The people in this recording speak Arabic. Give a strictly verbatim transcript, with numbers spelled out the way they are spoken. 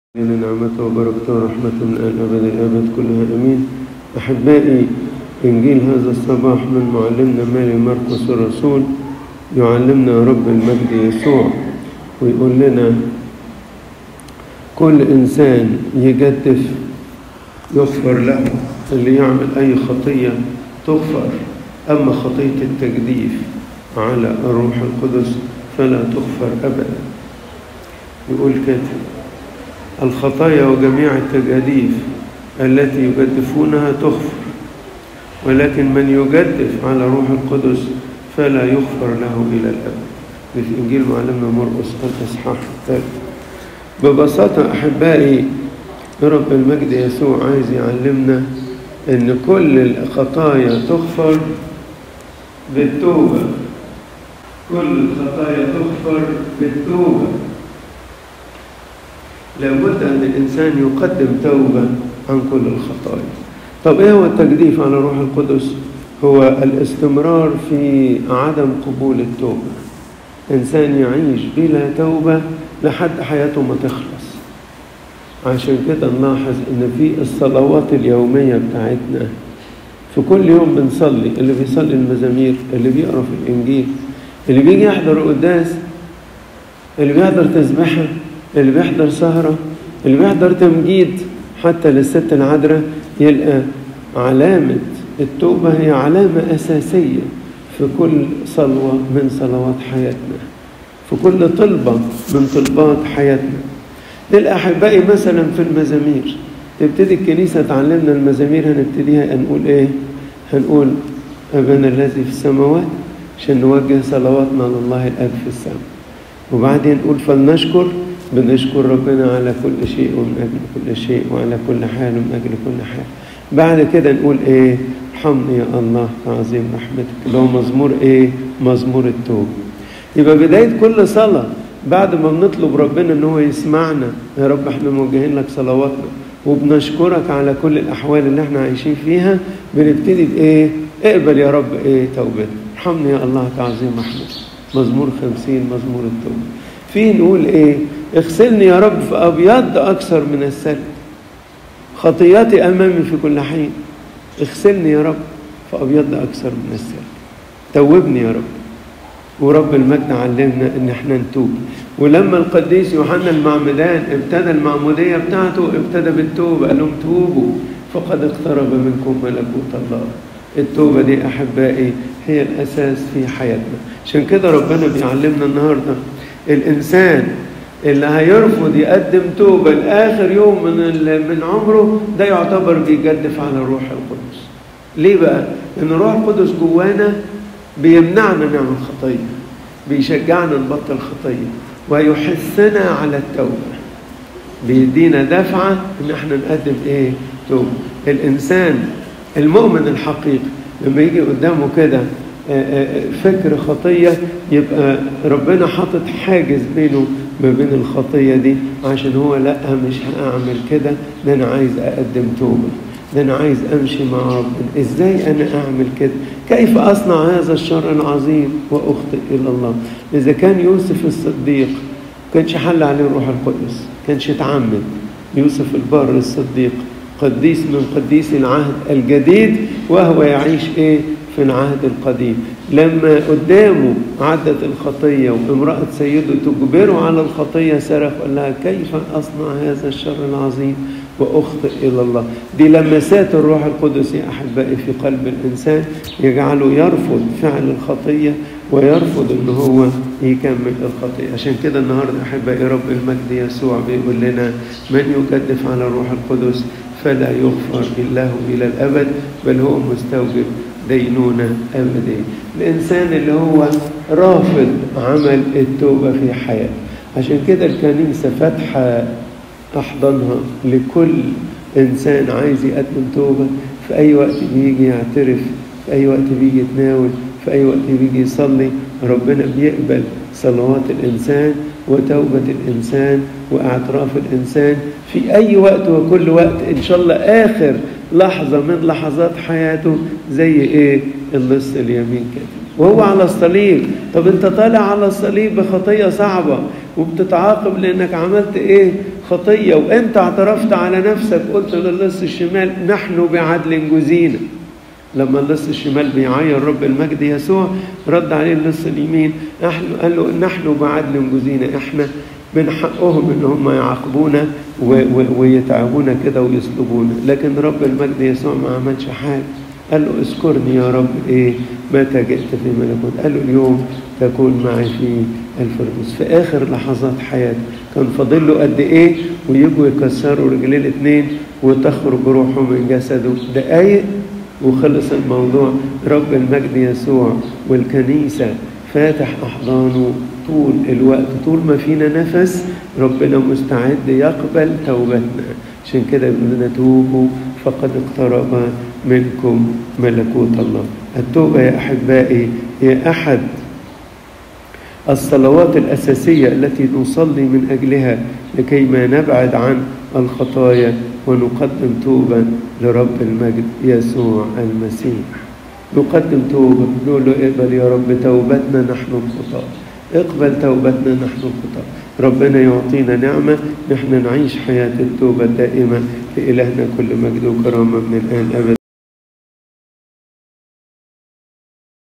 نعمته وبركته ورحمة من الأبد الأبد كلها أمين. أحبائي، إنجيل هذا الصباح من معلمنا ماري مرقس الرسول يعلمنا رب المجد يسوع ويقول لنا كل إنسان يجدف يغفر له، اللي يعمل أي خطية تغفر، أما خطية التجديف على الروح القدس فلا تغفر أبدا. يقول كده: الخطايا وجميع التجاديف التي يجدفونها تغفر، ولكن من يجدف على روح القدس فلا يغفر له إلى الأبد. في إنجيل معلمنا مرقس الإصحاح الثالث. ببساطة أحبائي، رب المجد يسوع عايز يعلمنا إن كل الخطايا تغفر بالتوبة، كل الخطايا تغفر بالتوبة. لابد أن الإنسان يقدم توبة عن كل الخطايا. طب إيه هو التجديف على روح القدس؟ هو الاستمرار في عدم قبول التوبة. إنسان يعيش بلا توبة لحد حياته ما تخلص. عشان كده نلاحظ إن في الصلوات اليومية بتاعتنا في كل يوم بنصلي، اللي بيصلي المزامير، اللي بيقرأ في الإنجيل، اللي بيجي يحضر قداس، اللي بيحضر تسبحة، اللي بيحضر سهرة، اللي بيحضر تمجيد حتى للست العذراء، يلقى علامة التوبة هي علامة أساسية في كل صلوة من صلوات حياتنا، في كل طلبة من طلبات حياتنا. نلقى أحبائي مثلا في المزامير، تبتدي الكنيسة تعلمنا المزامير، هنبتديها نقول إيه؟ هنقول أبانا الذي في السماوات، عشان نوجه صلواتنا لله الآب في السماء. وبعدين نقول فلنشكر، بنشكر ربنا على كل شيء ومن أجل كل شيء وعلى كل حال ومن أجل كل حال. بعد كده نقول إيه؟ ارحمني يا الله كعظيم رحمتك، اللي هو مزمور إيه؟ مزمور التوبة. يبقى بداية كل صلاة بعد ما بنطلب ربنا إن هو يسمعنا، يا رب إحنا موجهين لك صلواتنا وبنشكرك على كل الأحوال اللي إحنا عايشين فيها، بنبتدي بإيه؟ اقبل يا رب إيه؟ توبتنا. ارحمني يا الله كعظيم رحمتك، مزمور خمسين، مزمور التوبة. فيه نقول إيه؟ اغسلني يا رب في أبيض أكثر من الثلج، خطياتي أمامي في كل حين. اغسلني يا رب في أبيض أكثر من الثلج، توبني يا رب. ورب المجد علمنا إن احنا نتوب. ولما القديس يوحنا المعمدان ابتدى المعمودية بتاعته ابتدى بالتوبة، قال لهم توبوا فقد اقترب منكم ملكوت الله. التوبة دي أحبائي هي الأساس في حياتنا. عشان كده ربنا بيعلمنا النهاردة الإنسان اللي هيرفض يقدم توبة لآخر يوم من من عمره، ده يعتبر بيجدف على الروح القدس. ليه بقى؟ لأن الروح القدس جوانا بيمنعنا نعمل خطية، بيشجعنا نبطل خطية، ويحثنا على التوبة، بيدينا دفعة إن احنا نقدم إيه؟ توبة. الإنسان المؤمن الحقيقي لما يجي قدامه كده فكر خطية، يبقى ربنا حاطط حاجز بينه ما بين الخطية دي، عشان هو لا مش هأعمل كده، ده أنا عايز أقدم توبة، ده أنا عايز أمشي مع ربنا. إزاي أنا أعمل كده؟ كيف أصنع هذا الشر العظيم وأخطئ إلى الله؟ إذا كان يوسف الصديق كانش حل عليه الروح القدس، كانش يتعمد. يوسف البار الصديق قديس من قديس العهد الجديد، وهو يعيش إيه؟ في العهد القديم. لما قدامه عدت الخطية وامرأة سيده تجبره على الخطية، صرخ قال لها كيف أصنع هذا الشر العظيم وأخطئ إلى الله. دي لمسات الروح القدس يا أحبائي في قلب الإنسان، يجعله يرفض فعل الخطية ويرفض إن هو يكمل الخطية. عشان كده النهاردة أحبائي رب المجد يسوع بيقول لنا من يجدف على الروح القدس فلا يغفر الله إلى الأبد، بل هو مستوجب دينونة أبدية. الإنسان اللي هو رافض عمل التوبة في حياته. عشان كده الكنيسة فاتحة أحضانها لكل إنسان عايز يقدم توبة، في أي وقت بيجي يعترف، في أي وقت بيجي يتناول، في أي وقت بيجي يصلي، ربنا بيقبل صلوات الإنسان وتوبة الإنسان واعتراف الإنسان في أي وقت وكل وقت، إن شاء الله آخر لحظة من لحظات حياته، زي إيه؟ اللص اليمين كده. وهو على الصليب. طب انت طالع على الصليب بخطية صعبة وبتتعاقب لانك عملت ايه؟ خطية، وانت اعترفت على نفسك، قلت للص الشمال نحن بعدل جزينا. لما اللص الشمال بيعاين رب المجد يسوع رد عليه اللص اليمين قال له نحن بعدل جزينا، احنا من حقهم ان هم يعاقبونا ويتعبونا كده ويصلبونا، لكن رب المجد يسوع ما عملش حاجه. قال له اذكرني يا رب ايه متى جئت في ملكوت. قال له اليوم تكون معي في الفردوس. في اخر لحظات حياته كان فاضل له قد ايه ويجوا يكسروا رجليه الاثنين وتخرج روحه من جسده، دقايق وخلص الموضوع. رب المجد يسوع والكنيسة فاتح أحضانه طول الوقت، طول ما فينا نفس ربنا مستعد يقبل توبتنا. عشان كده يقول لنا توبوا فقد اقترب منكم ملكوت الله. التوبة يا أحبائي هي أحد الصلوات الأساسية التي نصلي من أجلها لكي ما نبعد عن الخطايا ونقدم توبة لرب المجد يسوع المسيح. نقدم توبة، نقول له اقبل يا رب توبتنا نحن الخطاة، اقبل توبتنا نحن الخطاة. ربنا يعطينا نعمة نحن نعيش حياة التوبة الدائمة. لإلهنا كل مجد وكرامة من الآن أبدا.